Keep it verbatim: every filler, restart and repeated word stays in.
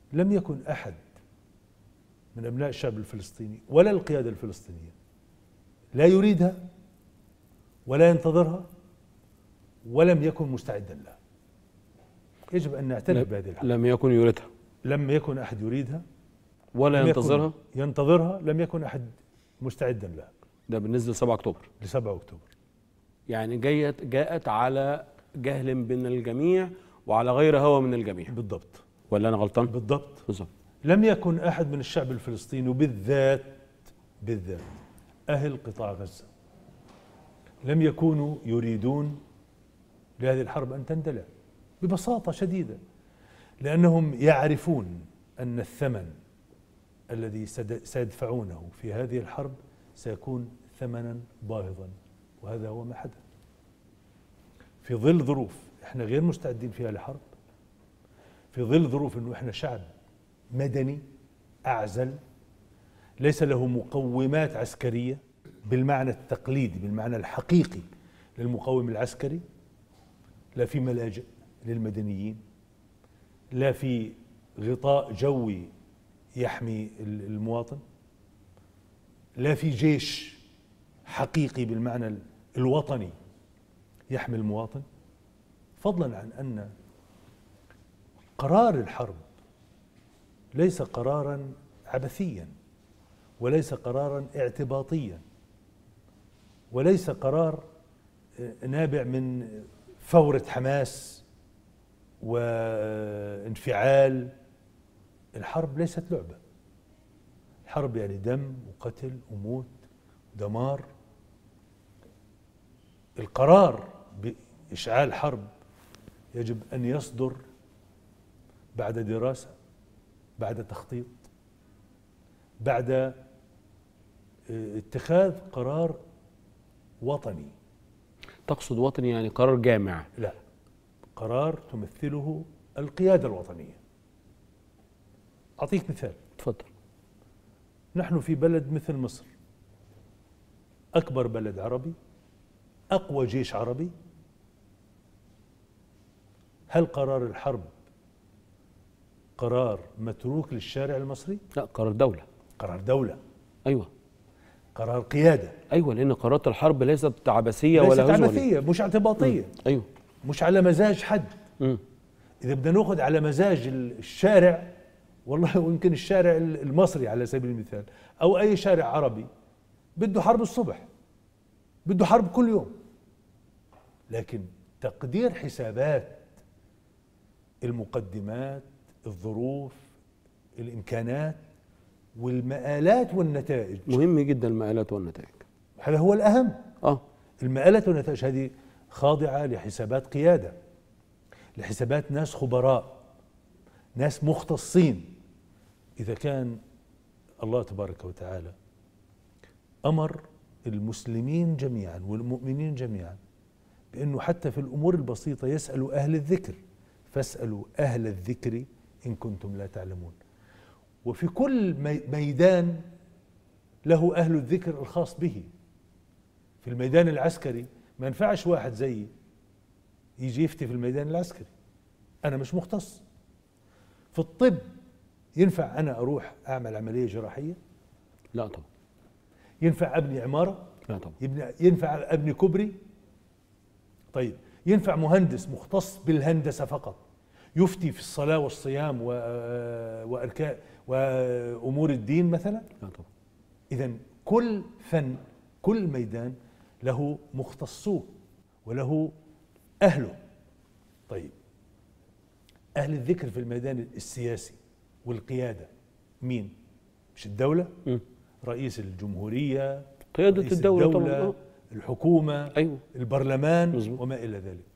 لم يكن أحد من أبناء الشعب الفلسطيني ولا القيادة الفلسطينية لا يريدها ولا ينتظرها ولم يكن مستعدا لها. يجب أن نعترف بهذه الحقيقة. لم يكن يريدها، لم يكن أحد يريدها ولا ينتظرها ينتظرها لم يكن أحد مستعدا لها. ده بالنسبة لسبعة أكتوبر. لسبعة أكتوبر يعني جاءت جاءت على جهل من الجميع وعلى غير هوى من الجميع. بالضبط. ولا أنا غلطان؟ بالضبط. بالضبط. لم يكن أحد من الشعب الفلسطيني وبالذات بالذات أهل قطاع غزة لم يكونوا يريدون لهذه الحرب أن تندلع ببساطة شديدة، لأنهم يعرفون أن الثمن الذي سيدفعونه في هذه الحرب سيكون ثمنا باهظا، وهذا هو ما حدث. في ظل ظروف احنا غير مستعدين فيها لحرب، في ظل ظروف انه احنا شعب مدني اعزل ليس له مقومات عسكرية بالمعنى التقليدي بالمعنى الحقيقي للمقوم العسكري، لا في ملاجئ للمدنيين، لا في غطاء جوي يحمي المواطن، لا في جيش حقيقي بالمعنى الوطني يحمي المواطن، فضلا عن أن قرار الحرب ليس قرارا عبثيا وليس قرارا اعتباطيا وليس قرار نابع من فورة حماس وانفعال. الحرب ليست لعبة، الحرب يعني دم وقتل وموت ودمار. القرار بإشعال حرب يجب أن يصدر بعد دراسة، بعد تخطيط، بعد اتخاذ قرار وطني. تقصد وطني يعني قرار جامع؟ لا، قرار تمثله القيادة الوطنية. أعطيك مثال. تفضل. نحن في بلد مثل مصر، أكبر بلد عربي، أقوى جيش عربي. هل قرار الحرب قرار متروك للشارع المصري؟ لا، قرار دولة. قرار دولة. أيوة. قرار قيادة. أيوة، لأن قرارات الحرب ليست عبثية ليست ولا هزوة. ليست عبثية، مش اعتباطية. أيوة. مش على مزاج حد. مم. إذا بدنا نأخذ على مزاج الشارع، والله ويمكن الشارع المصري على سبيل المثال أو أي شارع عربي بده حرب الصبح، بده حرب كل يوم. لكن تقدير حسابات المقدمات، الظروف، الإمكانات والمآلات والنتائج مهم جدا. المآلات والنتائج هذا هو الأهم. آه. المآلات والنتائج هذه خاضعة لحسابات قيادة، لحسابات ناس خبراء، ناس مختصين. إذا كان الله تبارك وتعالى أمر المسلمين جميعا والمؤمنين جميعا بأنه حتى في الأمور البسيطة يسألوا أهل الذكر، فاسألوا أهل الذكر إن كنتم لا تعلمون. وفي كل ميدان له أهل الذكر الخاص به. في الميدان العسكري ما ينفعش واحد زيي يجي يفتي في الميدان العسكري، أنا مش مختص. في الطب ينفع أنا أروح أعمل عملية جراحية؟ لا طبعا. ينفع أبني عمارة؟ لا طبعا. ينفع أبني كوبري؟ طيب ينفع مهندس مختص بالهندسة فقط يفتي في الصلاة والصيام وأركان وأمور الدين مثلا؟ لا طبعا. إذن كل فن، كل ميدان له مختصوه وله أهله. طيب أهل الذكر في الميدان السياسي والقيادة مين؟ مش الدولة؟ م. رئيس الجمهورية، قيادة رئيس الدولة, الدولة طبعا. الحكومة، أيوة. البرلمان مزبوط. وما إلى ذلك.